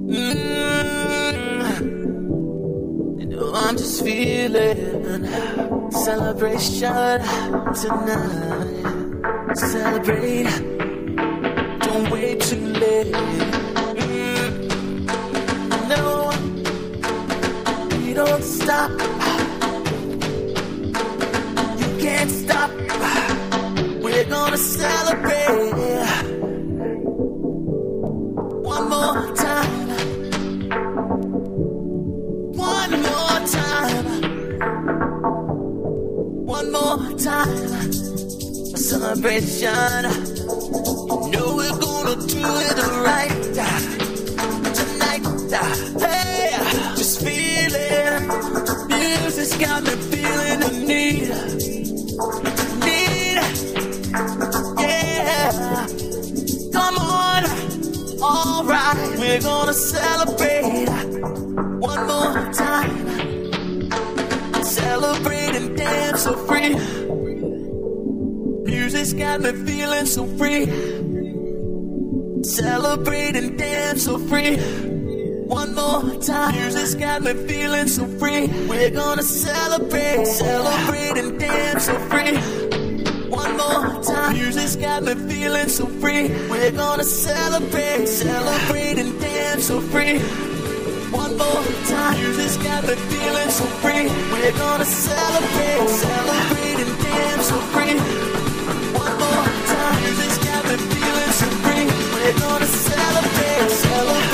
You know I'm just feeling celebration tonight. Celebrate, don't wait too late. No, we don't stop. You can't stop. We're gonna celebrate one more time. One more time. One more time. A celebration. You know we're gonna do it right tonight. Hey, just feeling. Music's got me feeling the need. Yeah. Come on. Alright, we're gonna celebrate one more time. Celebrate and dance so free. Music's got me feeling so free. Celebrate and dance so free. One more time. Music's got me feeling so free. We're gonna celebrate, celebrate and dance so free. One more time. Music's got me feeling so free. We're gonna celebrate, celebrate and dance so free. One more time. Music's got me feeling so free. We're gonna celebrate, celebrate and dance so free. One more time. Music's got me feeling so free. We're gonna celebrate, celebrate.